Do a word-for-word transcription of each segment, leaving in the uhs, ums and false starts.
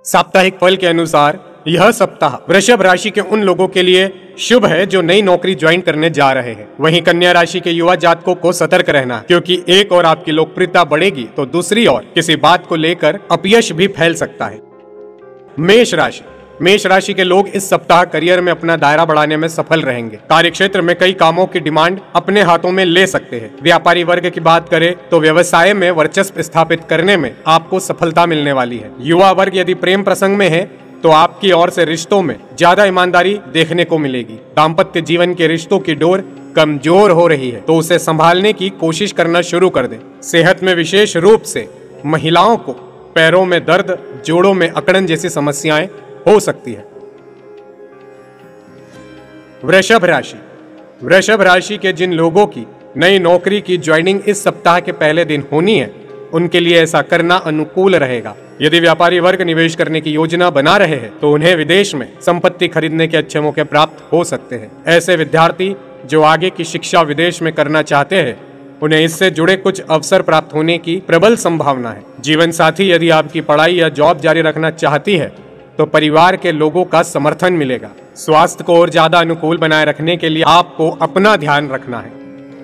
साप्ताहिक फल के अनुसार यह सप्ताह वृषभ राशि के उन लोगों के लिए शुभ है जो नई नौकरी ज्वाइन करने जा रहे हैं। वहीं कन्या राशि के युवा जातकों को सतर्क रहना, क्योंकि एक और आपकी लोकप्रियता बढ़ेगी तो दूसरी ओर किसी बात को लेकर अपयश भी फैल सकता है। मेष राशि मेष राशि के लोग इस सप्ताह करियर में अपना दायरा बढ़ाने में सफल रहेंगे। कार्यक्षेत्र में कई कामों की डिमांड अपने हाथों में ले सकते हैं। व्यापारी वर्ग की बात करें तो व्यवसाय में वर्चस्व स्थापित करने में आपको सफलता मिलने वाली है। युवा वर्ग यदि प्रेम प्रसंग में है तो आपकी ओर से रिश्तों में ज्यादा ईमानदारी देखने को मिलेगी। दाम्पत्य जीवन के रिश्तों की डोर कमजोर हो रही है तो उसे संभालने की कोशिश करना शुरू कर दें। सेहत में विशेष रूप से महिलाओं को पैरों में दर्द, जोड़ों में अकड़न जैसी समस्याएं हो सकती है। वृषभ राशि वृषभ राशि के जिन लोगों की नई नौकरी की ज्वाइनिंग इस सप्ताह के पहले दिन होनी है, उनके लिए ऐसा करना अनुकूल रहेगा। यदि व्यापारी वर्ग निवेश करने की योजना बना रहे हैं तो उन्हें विदेश में संपत्ति खरीदने के अच्छे मौके प्राप्त हो सकते हैं। ऐसे विद्यार्थी जो आगे की शिक्षा विदेश में करना चाहते हैं, उन्हें इससे जुड़े कुछ अवसर प्राप्त होने की प्रबल संभावना है। जीवन साथी यदि आपकी पढ़ाई या जॉब जारी रखना चाहती है तो परिवार के लोगों का समर्थन मिलेगा। स्वास्थ्य को और ज्यादा अनुकूल बनाए रखने के लिए आपको अपना ध्यान रखना है।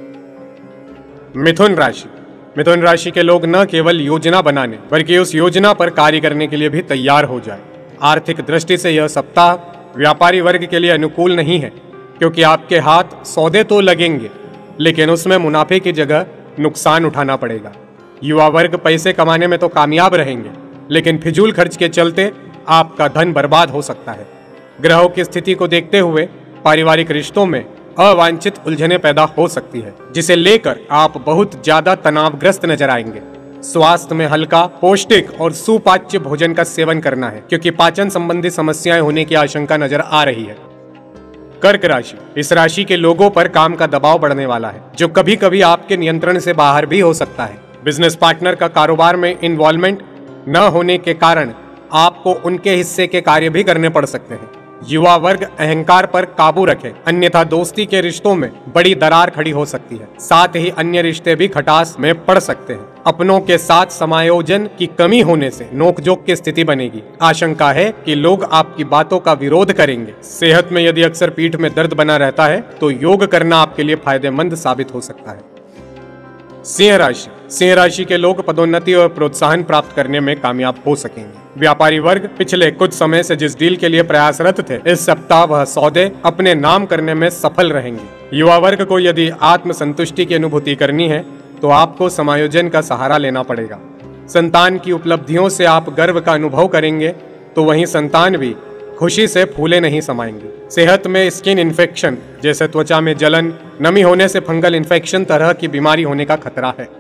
मिथुन राशि मिथुन राशि के लोग न केवल योजना बनाने बल्कि उस योजना पर कार्य करने के लिए भी तैयार हो जाए। आर्थिक दृष्टि से यह सप्ताह व्यापारी वर्ग के लिए अनुकूल नहीं है, क्योंकि आपके हाथ सौदे तो लगेंगे लेकिन उसमें मुनाफे की जगह नुकसान उठाना पड़ेगा। युवा वर्ग पैसे कमाने में तो कामयाब रहेंगे, लेकिन फिजूल खर्च के चलते आपका धन बर्बाद हो सकता है। ग्रहों की स्थिति को देखते हुए पारिवारिक रिश्तों में अवांछित उलझनें पैदा हो सकती है, जिसे लेकर आप बहुत ज्यादा तनावग्रस्त नजर आएंगे। स्वास्थ्य में हल्का, पौष्टिक और सुपाच्य भोजन का सेवन करना है, क्योंकि पाचन संबंधी समस्याएं होने की आशंका नजर आ रही है। कर्क राशि इस राशि के लोगों पर काम का दबाव बढ़ने वाला है, जो कभी कभी आपके नियंत्रण से बाहर भी हो सकता है। बिजनेस पार्टनर का कारोबार में इन्वॉल्वमेंट न होने के कारण आपको उनके हिस्से के कार्य भी करने पड़ सकते हैं। युवा वर्ग अहंकार पर काबू रखे, अन्यथा दोस्ती के रिश्तों में बड़ी दरार खड़ी हो सकती है। साथ ही अन्य रिश्ते भी खटास में पड़ सकते हैं। अपनों के साथ समायोजन की कमी होने से नोकझोंक की स्थिति बनेगी। आशंका है कि लोग आपकी बातों का विरोध करेंगे। सेहत में यदि अक्सर पीठ में दर्द बना रहता है तो योग करना आपके लिए फायदेमंद साबित हो सकता है। सिंह राशि सिंह राशि के लोग पदोन्नति और प्रोत्साहन प्राप्त करने में कामयाब हो सकेंगे। व्यापारी वर्ग पिछले कुछ समय से जिस डील के लिए प्रयासरत थे, इस सप्ताह वह सौदे अपने नाम करने में सफल रहेंगे। युवा वर्ग को यदि आत्म संतुष्टि की अनुभूति करनी है तो आपको समायोजन का सहारा लेना पड़ेगा। संतान की उपलब्धियों से आप गर्व का अनुभव करेंगे तो वहीं संतान भी खुशी से फूले नहीं समाएंगे। सेहत में स्किन इन्फेक्शन जैसे त्वचा में जलन, नमी होने से फंगल इन्फेक्शन तरह की बीमारी होने का खतरा है।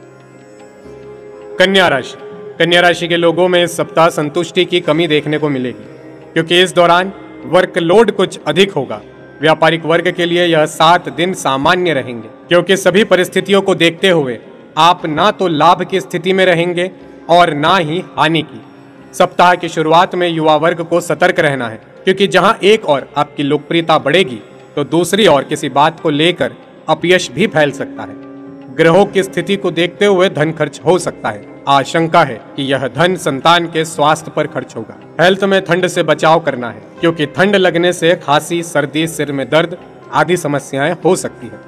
कन्या राशि कन्या राशि के लोगों में इस सप्ताह संतुष्टि की कमी देखने को मिलेगी, क्योंकि इस दौरान वर्कलोड कुछ अधिक होगा। व्यापारिक वर्ग के लिए यह सात दिन सामान्य रहेंगे, क्योंकि सभी परिस्थितियों को देखते हुए आप ना तो लाभ की स्थिति में रहेंगे और ना ही हानि की। सप्ताह की शुरुआत में युवा वर्ग को सतर्क रहना है, क्योंकि जहां एक और आपकी लोकप्रियता बढ़ेगी तो दूसरी ओर किसी बात को लेकर अपयश भी फैल सकता है। ग्रहों की स्थिति को देखते हुए धन खर्च हो सकता है। आशंका है कि यह धन संतान के स्वास्थ्य पर खर्च होगा। हेल्थ में ठंड से बचाव करना है, क्योंकि ठंड लगने से खांसी, सर्दी, सिर में दर्द आदि समस्याएं हो सकती है।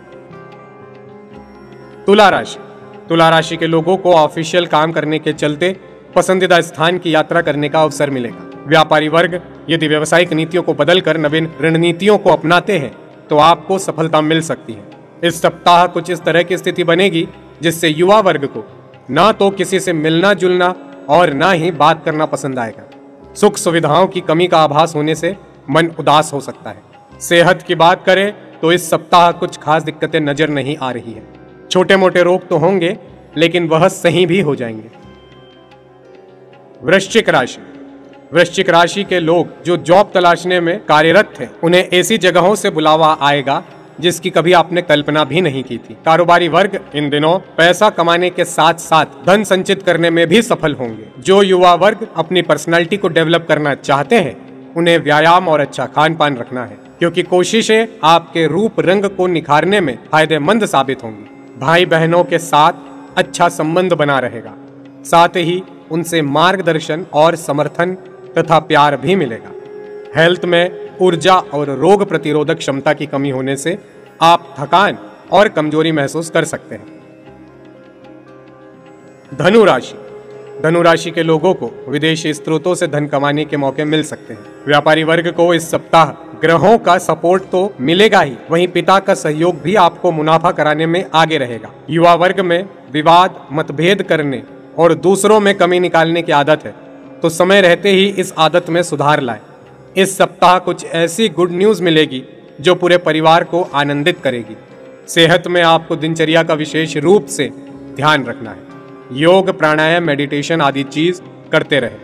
तुला राशि तुला राशि के लोगों को ऑफिशियल काम करने के चलते पसंदीदा स्थान की यात्रा करने का अवसर मिलेगा। व्यापारी वर्ग यदि व्यवसायिक नीतियों को बदलकर नवीन रणनीतियों को अपनाते हैं तो आपको सफलता मिल सकती है। इस सप्ताह कुछ इस तरह की स्थिति बनेगी जिससे युवा वर्ग को ना तो किसी से मिलना जुलना और ना ही बात करना पसंद आएगा। सुख सुविधाओं की कमी का आभास होने से मन उदास हो सकता है। सेहत की बात करें तो इस सप्ताह कुछ खास दिक्कतें नजर नहीं आ रही है। छोटे मोटे रोग तो होंगे, लेकिन वह सही भी हो जाएंगे। वृश्चिक राशि वृश्चिक राशि के लोग जो जॉब तलाशने में कार्यरत थे, उन्हें ऐसी जगहों से बुलावा आएगा जिसकी कभी आपने कल्पना भी नहीं की थी। कारोबारी वर्ग इन दिनों पैसा कमाने के साथ साथ धन संचित करने में भी सफल होंगे। जो युवा वर्ग अपनी पर्सनालिटी को डेवलप करना चाहते हैं, उन्हें व्यायाम और अच्छा खान पान रखना है, क्योंकि कोशिशें आपके रूप रंग को निखारने में फायदेमंद साबित होंगी। भाई बहनों के साथ अच्छा संबंध बना रहेगा। साथ ही उनसे मार्गदर्शन और समर्थन तथा प्यार भी मिलेगा। हेल्थ में ऊर्जा और रोग प्रतिरोधक क्षमता की कमी होने से आप थकान और कमजोरी महसूस कर सकते हैं। धनु राशि। धनु राशि के लोगों को विदेशी स्रोतों से धन कमाने के मौके मिल सकते हैं। व्यापारी वर्ग को इस सप्ताह ग्रहों का सपोर्ट तो मिलेगा ही, वहीं पिता का सहयोग भी आपको मुनाफा कराने में आगे रहेगा। युवा वर्ग में विवाद, मतभेद करने और दूसरों में कमी निकालने की आदत है, तो समय रहते ही इस आदत में सुधार लाएं। इस सप्ताह कुछ ऐसी गुड न्यूज मिलेगी जो पूरे परिवार को आनंदित करेगी। सेहत में आपको दिनचर्या का विशेष रूप से ध्यान रखना है। योग, प्राणायाम, मेडिटेशन आदि चीज करते रहे।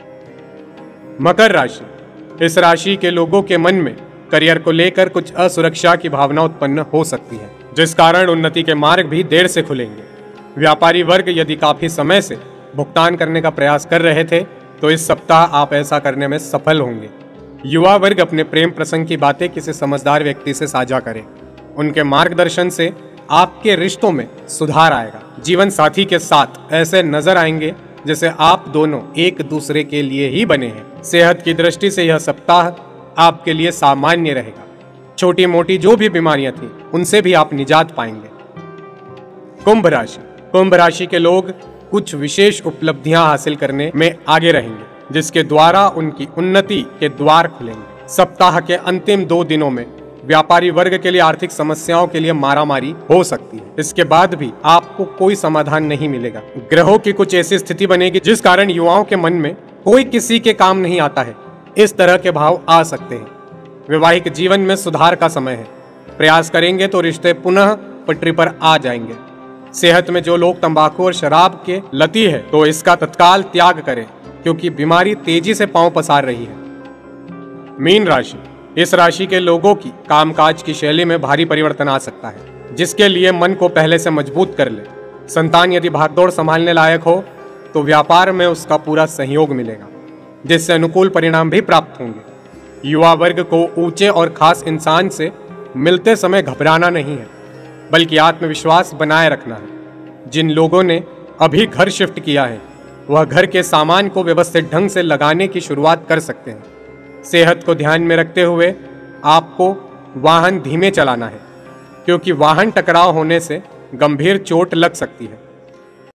मकर राशि। इस राशि के लोगों के मन में करियर को लेकर कुछ असुरक्षा की भावना उत्पन्न हो सकती है, जिस कारण उन्नति के मार्ग भी देर से खुलेंगे। व्यापारी वर्ग यदि काफी समय से भुगतान करने का प्रयास कर रहे थे तो इस सप्ताह आप ऐसा करने में सफल होंगे। युवा वर्ग अपने प्रेम प्रसंग की बातें किसी समझदार व्यक्ति से साझा करें। उनके मार्गदर्शन से आपके रिश्तों में सुधार आएगा। जीवन साथी के साथ ऐसे नजर आएंगे जैसे आप दोनों एक दूसरे के लिए ही बने हैं। सेहत की दृष्टि से यह सप्ताह आपके लिए सामान्य रहेगा। छोटी मोटी जो भी बीमारियां थी उनसे भी आप निजात पाएंगे। कुंभ राशि। कुंभ राशि के लोग कुछ विशेष उपलब्धियां हासिल करने में आगे रहेंगे, जिसके द्वारा उनकी उन्नति के द्वार खुलेंगे। सप्ताह के अंतिम दो दिनों में व्यापारी वर्ग के लिए आर्थिक समस्याओं के लिए मारामारी हो सकती है। इसके बाद भी आपको कोई समाधान नहीं मिलेगा। ग्रहों की कुछ ऐसी स्थिति बनेगी जिस कारण युवाओं के मन में कोई किसी के काम नहीं आता है, इस तरह के भाव आ सकते हैं। वैवाहिक जीवन में सुधार का समय है। प्रयास करेंगे तो रिश्ते पुनः पटरी पर आ जाएंगे। सेहत में जो लोग तंबाकू और शराब के लती है तो इसका तत्काल त्याग करें, क्योंकि बीमारी तेजी से पांव पसार रही है। मीन राशि। इस राशि के लोगों की कामकाज की शैली में भारी परिवर्तन आ सकता है, जिसके लिए मन को पहले से मजबूत कर ले। संतान यदि भागदौड़ संभालने लायक हो तो व्यापार में उसका पूरा सहयोग मिलेगा, जिससे अनुकूल परिणाम भी प्राप्त होंगे। युवा वर्ग को ऊंचे और खास इंसान से मिलते समय घबराना नहीं है, बल्कि आत्मविश्वास बनाए रखना है। जिन लोगों ने अभी घर शिफ्ट किया है वह घर के सामान को व्यवस्थित ढंग से लगाने की शुरुआत कर सकते हैं। सेहत को ध्यान में रखते हुए आपको वाहन धीमे चलाना है, क्योंकि वाहन टकराव होने से गंभीर चोट लग सकती है।